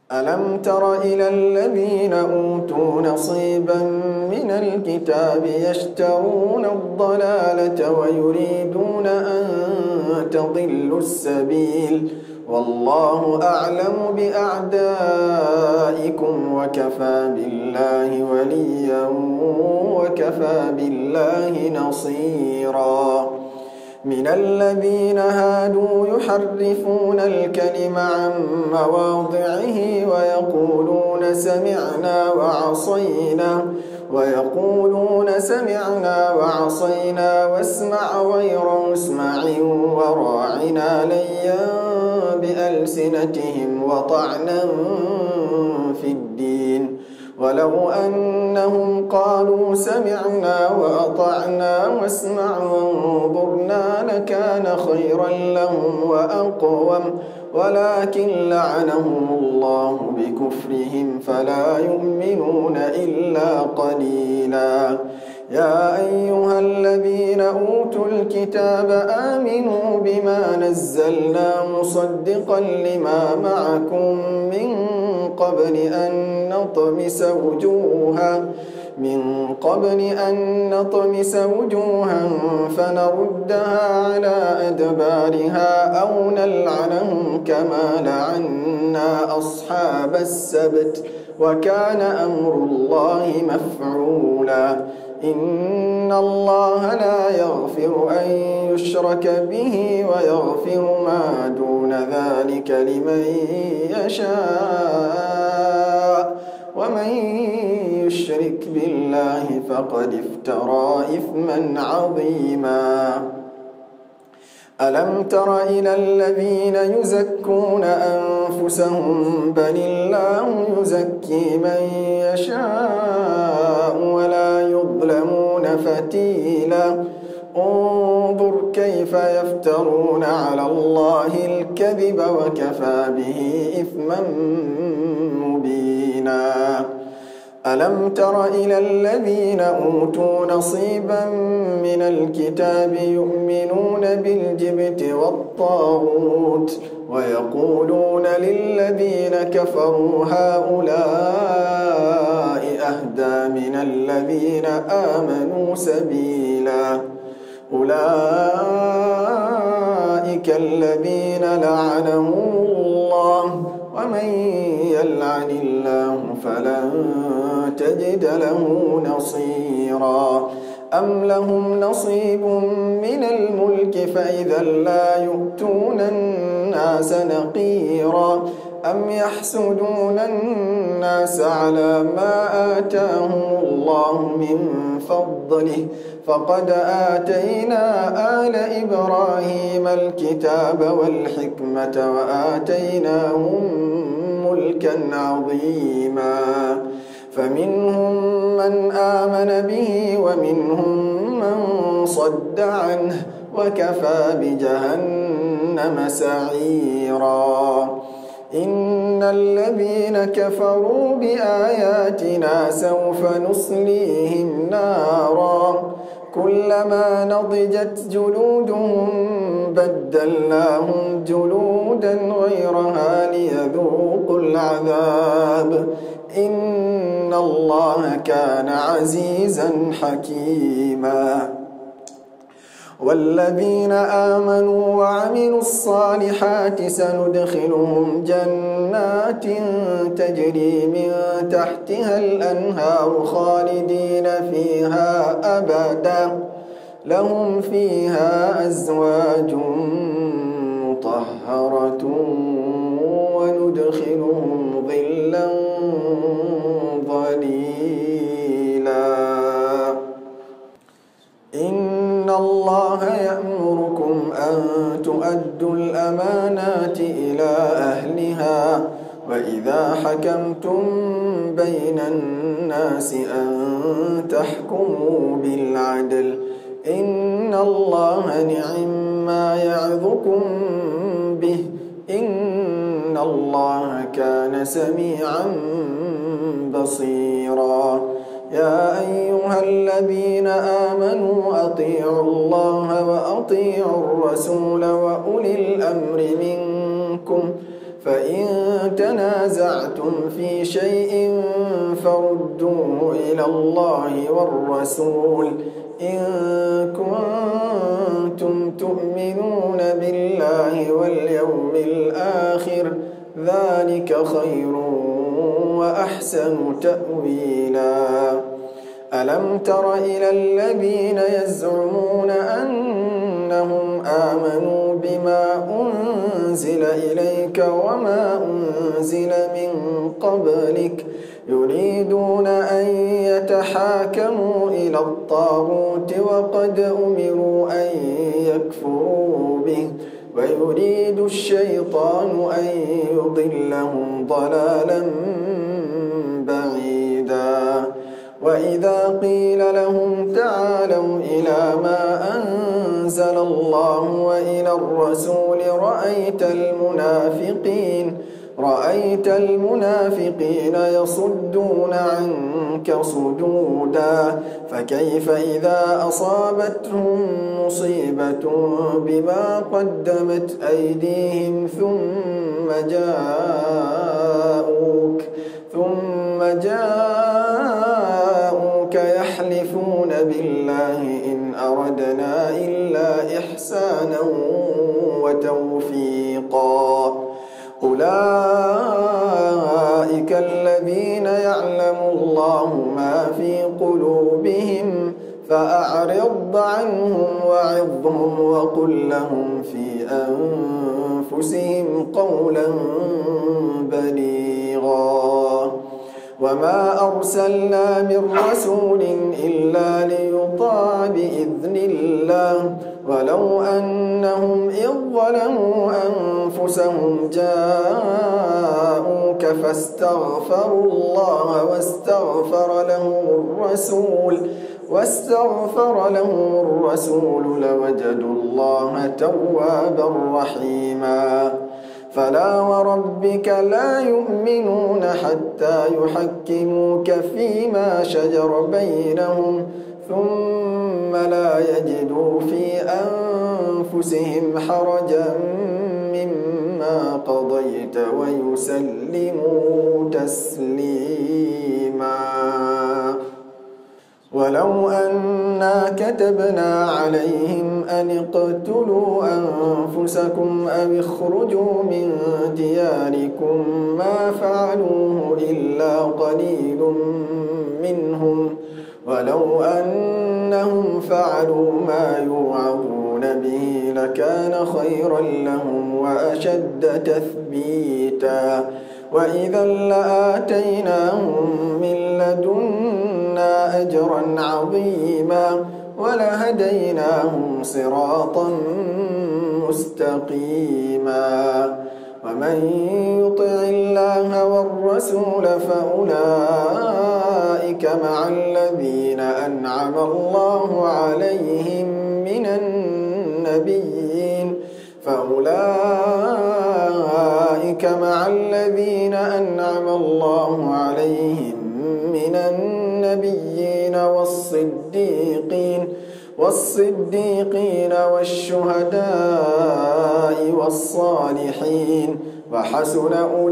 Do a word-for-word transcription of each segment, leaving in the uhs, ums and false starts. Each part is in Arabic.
ألم تر إلى الذين أوتوا نصيبا من الكتاب يشترون الضلالة ويريدون أن تضلوا السبيل والله أعلم بأعدائكم وكفى بالله وليا وكفى بالله نصيرا. من الذين هادوا يحرفون الكلم عن مواضعه ويقولون سمعنا وعصينا ويقولون سمعنا وعصينا واسمع غير مسمع وراعنا ليا بألسنتهم وطعنا في الدين ولو أنهم قالوا سمعنا وأطعنا واسمع وانظرنا لكان خيرا لهم وأقوم ولكن لعنهم الله بكفرهم فلا يؤمنون إلا قليلا. يا أيها الذين أوتوا الكتاب آمنوا بما نزلنا مصدقا لما معكم من قبل أن نطمس وجوها من قبل أن نطمس وجوها فنردها على أدبارها أو نلعنهم كما لعنا أصحاب السبت وكان أمر الله مفعولا. إن الله لا يغفر أن يشرك به ويغفر ما دون ذلك لمن يشاء ومن يشرك بالله فقد افترى إثما عظيما. ألم تر إلى الذين يزكون أنفسهم بل الله يزكي من يشاء ولا يظلمون فتيلا. انظر كيف يفترون على الله الكذب وكفى به إثما مبينا. ألم تر إلى الذين أوتوا نصيبا من الكتاب يؤمنون بالجبت والطاغوت ويقولون للذين كفروا هؤلاء أهدى من الذين آمنوا سبيلا. أولئك الذين لعنهم الله ومن يلعن الله فلن تجد له نصيرا. أم لهم نصيب من الملك فإذا لا يؤتون الناس نقيرا. أم يحسدون الناس على ما آتاهم الله من فضله فقد آتينا آل إبراهيم الكتاب والحكمة وآتيناهم ملكا عظيما. فمنهم من آمن به ومنهم من صد عنه وكفى بجهنم سعيرا. إن الذين كفروا بآياتنا سوف نصليهم نارا كلما نضجت جلودهم بدلناهم جلودا غيرها ليذوقوا العذاب إن الله كان عزيزا حكيما. والذين آمنوا وعملوا الصالحات سندخلهم جنات تجري من تحتها الأنهار خالدين فيها أبدا لهم فيها أزواج مطهرة وندخلهم ظلا ظليلا. إن الله يأمركم أن تؤدوا الأمانات إلى أهلها وإذا حكمتم بين الناس أن تحكموا بالعدل إن الله نعم ما يعظكم به إن الله كان سميعا بصيرا. يا أيها الذين آمنوا أطيعوا الله وأطيعوا الرسول وأولي الأمر منكم فإن تنازعتم في شيء فردوه إلى الله والرسول إن كنتم تؤمنون بالله واليوم الآخر ذلك خير وأحسن تأويلا. ألم تر إلى الذين يزعمون أنهم آمنوا بما أنزل إليك وما أنزل من قبلك يريدون أن يتحاكموا إلى الطاغوت وقد أمروا أن يكفروا به ويريد الشيطان أن يضلهم ضلالا بعيدا. وإذا قيل لهم تعالوا إلى ما أنزل الله وإلى الرسول رأيت المنافقين رأيت المنافقين يصدون عنك صدودا. فكيف إذا أصابتهم مصيبة بما قدمت أيديهم ثم جاءوك ثم جاءوك يحلفون بالله إن أردنا إلا إحسانا وتوفيقا. أولئك الذين يعلم الله ما في قلوبهم فأعرض عنهم وعظهم وقل لهم في أنفسهم قولا بليغا. وما أرسلنا من رسول إلا ليطاع بإذن الله ولو أنهم إذ ظلموا أنفسهم جاءوك فاستغفروا الله واستغفر لهم الرسول واستغفر لهم الرسول لوجدوا الله توابا رحيما. فلا وربك لا يؤمنون حتى يحكموك فيما شجر بينهم ثم لا يجدوا في أنفسهم حرجا مما قضيت ويسلموا تسليما. ولو أنا كتبنا عليهم أن اقتلوا أنفسكم أو اخرجوا من دياركم ما فعلوه إلا قليل منهم ولو أنهم فعلوا ما يوعظون به لكان خيرا لهم وأشد تثبيتا. وإذا لآتيناهم من لدنا أجرا عظيما ولهديناهم صراطا مستقيما. ومن يطع الله والرسول فأولئك مع الذين أنعم الله عليهم من النبيين فأولئك مع الذين أنعم الله عليهم من النبيين والصديقين والصديقين والشهداء والصالحين وحسن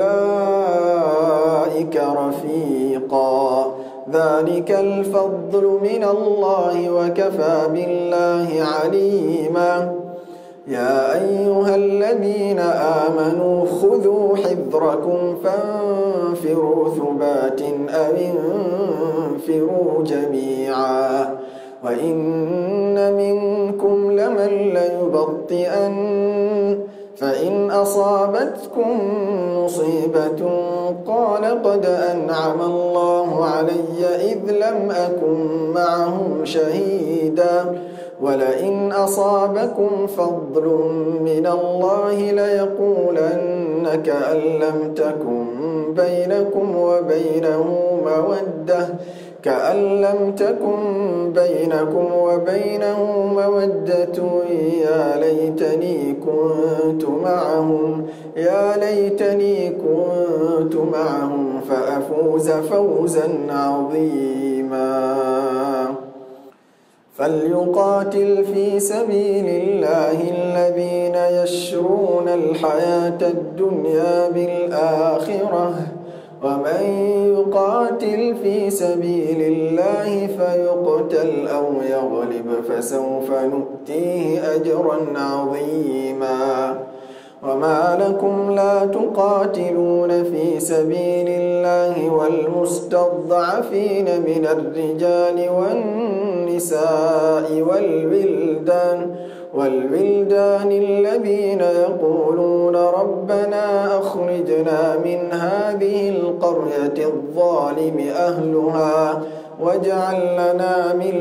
أولئك رفيقا. ذلك الفضل من الله وكفى بالله عليما. يا أيها الذين آمنوا خذوا حذركم فانفروا ثبات أو انفروا جميعا وإن منكم لمن ليبطئن فإن أصابتكم مصيبة قال قد أنعم الله علي إذ لم أكن معهم شهيدا ولئن أصابكم فضل من الله ليقولن كأن لم تكن بينكم وبينه مودة كأن لم تكن بينكم وبينه مودة يا ليتني كنت معهم يا ليتني كنت معهم فأفوز فوزا عظيما. فليقاتل في سبيل الله الذين يشرون الحياة الدنيا بالآخرة ومن يقاتل في سبيل الله فيقتل أو يغلب فسوف نؤتيه أجرا عظيما وما لكم لا تقاتلون في سبيل الله والمستضعفين من الرجال والنساء والولدان والولدان الذين يقولون ربنا أخرجنا من هذه القرية الظالم أهلها واجعل لنا من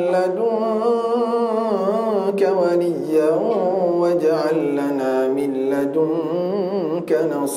لدنك وليا واجعل لنا من لدنك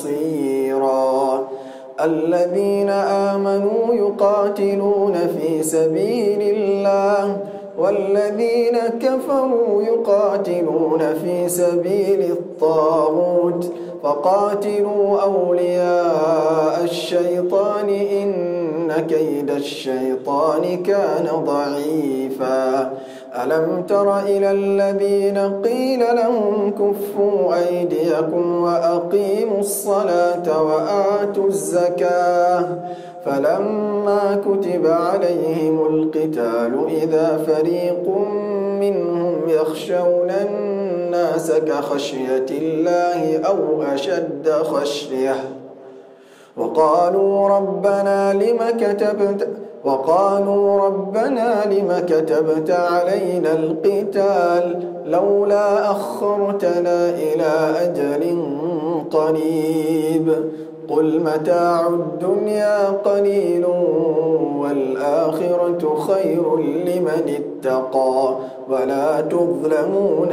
نصيرا الذين آمنوا يقاتلون في سبيل الله والذين كفروا يقاتلون في سبيل الطاغوت فقاتلوا أولياء الشيطان إن كيد الشيطان كان ضعيفا ألم تر إلى الذين قيل لهم كفوا أيديكم وأقيموا الصلاة وآتوا الزكاة فلما كتب عليهم القتال إذا فريق منهم يخشون الناس كخشية الله أو أشد خشية وقالوا ربنا لم كتبت وقالوا ربنا لم كتبت علينا القتال لولا أخرتنا إلى أجل قريب قل متاع الدنيا قليل والآخرة خير لمن اتقى ولا تظلمون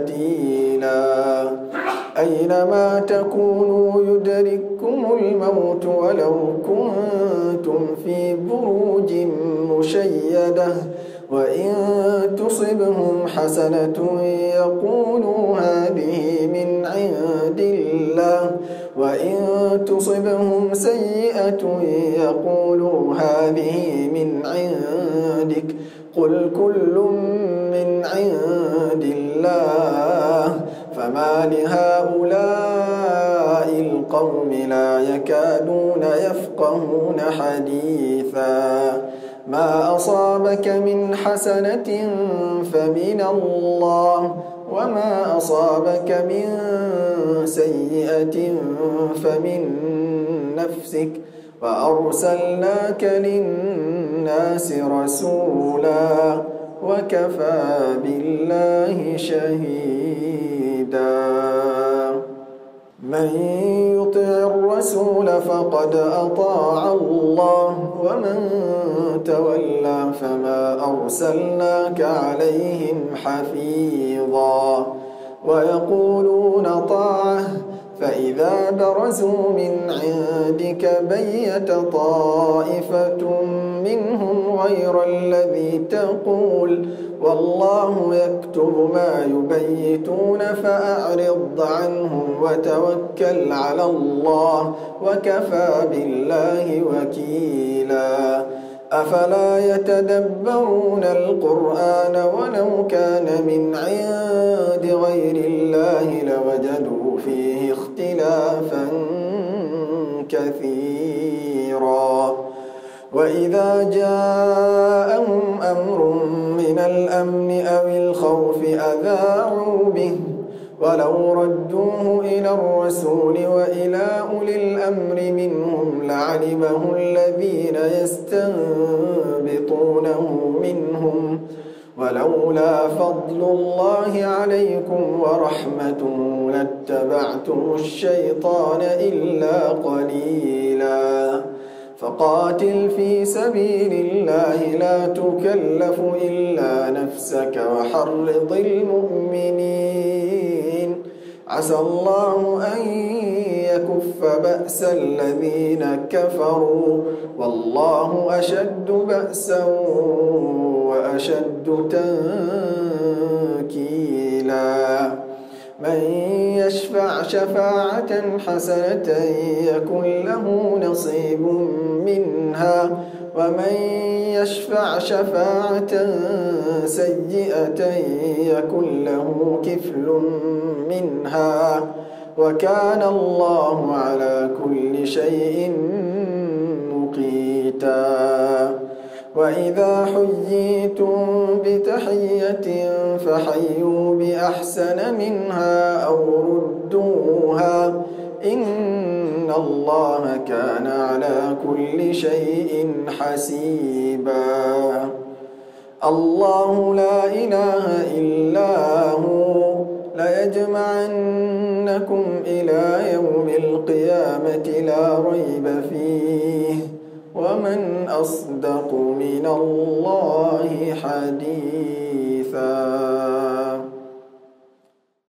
فتيلا أينما تكونوا يدرككم الموت ولو كنتم في بروج مشيدة وإن تصبهم حسنة يقولوا هذه من عند الله وإن تصبهم سيئة يقولوا هذه من عندك قل كل من عند الله فما لهؤلاء القوم لا يكادون يفقهون حديثا ما أصابك من حسنة فمن الله وما أصابك من سيئة فمن نفسك وأرسلناك للناس رسولا وكفى بالله شهيدا من يطع الرسول فقد أطاع الله ومن تولى فما أرسلناك عليهم حفيظا ويقولون طاعة فإذا برزوا من عندك بيت طائفة منهم غير الذي تقول والله يكتب ما يبيتون فأعرض عنهم وتوكل على الله وكفى بالله وكيلا أفلا يتدبرون القرآن ولو كان من عند غير الله لوجدوا فيه اختلافا كثيرا وإذا جاءهم أمر من الأمن أو الخوف أذاعوا به ولو ردوه إلى الرسول وإلى أولي الأمر منهم لعلمه الذين يستنبطونه منهم ولولا فضل الله عليكم ورحمته لاتبعتم الشيطان إلا قليلا فقاتل في سبيل الله لا تكلف إلا نفسك وحرض المؤمنين عسى الله أن يكف بأس الذين كفروا والله أشد بأسا وأشد تنكيلا من يشفع شفاعة حسنة يكن له نصيب منها ومن يشفع شفاعة سيئة يكن له كفل منها وكان الله على كل شيء مقيتا. وإذا حييتم بتحية فحيوا بأحسن منها أو ردوها إن الله كان على كل شيء حسيبا. الله لا إله إلا هو ليجمعنكم إلى يوم القيامة لا ريب فيه ومن أصدق من الله حديثا.